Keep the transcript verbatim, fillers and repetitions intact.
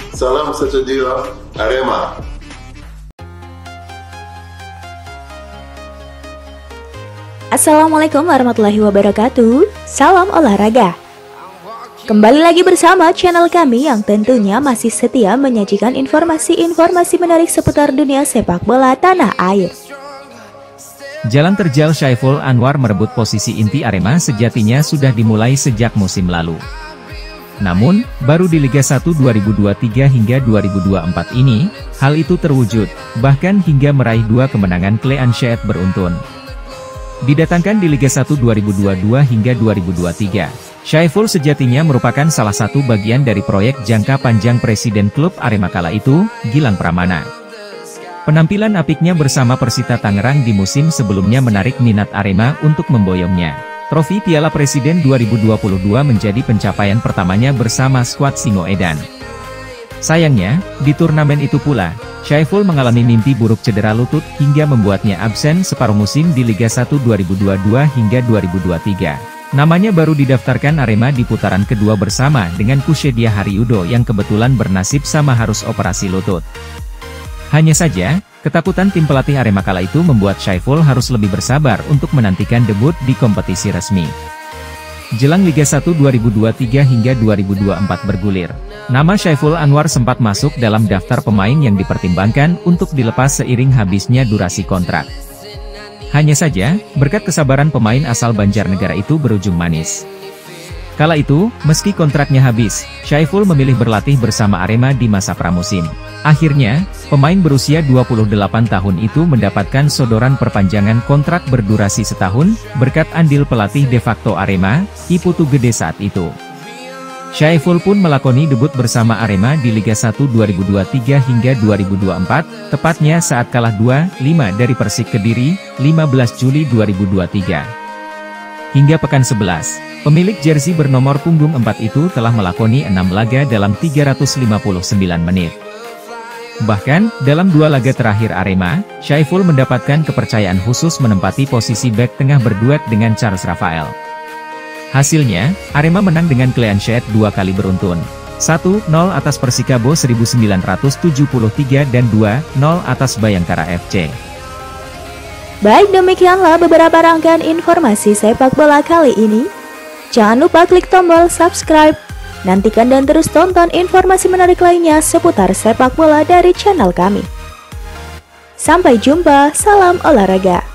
Salam sejahtera Arema. Assalamualaikum warahmatullahi wabarakatuh. Salam olahraga. Kembali lagi bersama channel kami yang tentunya masih setia menyajikan informasi-informasi menarik seputar dunia sepak bola tanah air. Jalan terjal Saiful Anwar merebut posisi inti Arema sejatinya sudah dimulai sejak musim lalu. Namun, baru di Liga satu dua ribu dua puluh tiga hingga dua ribu dua puluh empat ini, hal itu terwujud, bahkan hingga meraih dua kemenangan clean sheet beruntun. Didatangkan di Liga satu dua ribu dua puluh dua hingga dua ribu dua puluh tiga, Saiful sejatinya merupakan salah satu bagian dari proyek jangka panjang Presiden klub Arema kala itu, Gilang Pramana. Penampilan apiknya bersama Persita Tangerang di musim sebelumnya menarik minat Arema untuk memboyongnya. Trofi Piala Presiden dua ribu dua puluh dua menjadi pencapaian pertamanya bersama skuad Singoedan. Sayangnya, di turnamen itu pula, Saiful mengalami mimpi buruk cedera lutut hingga membuatnya absen separuh musim di Liga satu dua ribu dua puluh dua hingga dua ribu dua puluh tiga. Namanya baru didaftarkan Arema di putaran kedua bersama dengan Kusyedia Haryudo yang kebetulan bernasib sama harus operasi lutut. Hanya saja, ketakutan tim pelatih Arema kala itu membuat Saiful harus lebih bersabar untuk menantikan debut di kompetisi resmi. Jelang Liga satu dua ribu dua puluh tiga hingga dua ribu dua puluh empat bergulir, nama Saiful Anwar sempat masuk dalam daftar pemain yang dipertimbangkan untuk dilepas seiring habisnya durasi kontrak. Hanya saja, berkat kesabaran pemain asal Banjarnegara itu berujung manis. Kala itu, meski kontraknya habis, Saiful memilih berlatih bersama Arema di masa pramusim. Akhirnya, pemain berusia dua puluh delapan tahun itu mendapatkan sodoran perpanjangan kontrak berdurasi setahun, berkat andil pelatih de facto Arema, I Putu Gede saat itu. Saiful pun melakoni debut bersama Arema di Liga satu dua ribu dua puluh tiga hingga dua ribu dua puluh empat, tepatnya saat kalah dua lima dari Persik Kediri, lima belas Juli dua ribu dua puluh tiga. Hingga pekan sebelas, pemilik jersey bernomor punggung empat itu telah melakoni enam laga dalam tiga ratus lima puluh sembilan menit. Bahkan, dalam dua laga terakhir Arema, Saiful mendapatkan kepercayaan khusus menempati posisi bek tengah berduet dengan Charles Rafael. Hasilnya, Arema menang dengan clean sheet dua kali beruntun. satu nol atas Persikabo seribu sembilan ratus tujuh puluh tiga dan dua nol atas Bayangkara F C. Baik, demikianlah beberapa rangkaian informasi sepak bola kali ini. Jangan lupa klik tombol subscribe. Nantikan dan terus tonton informasi menarik lainnya seputar sepak bola dari channel kami. Sampai jumpa, salam olahraga.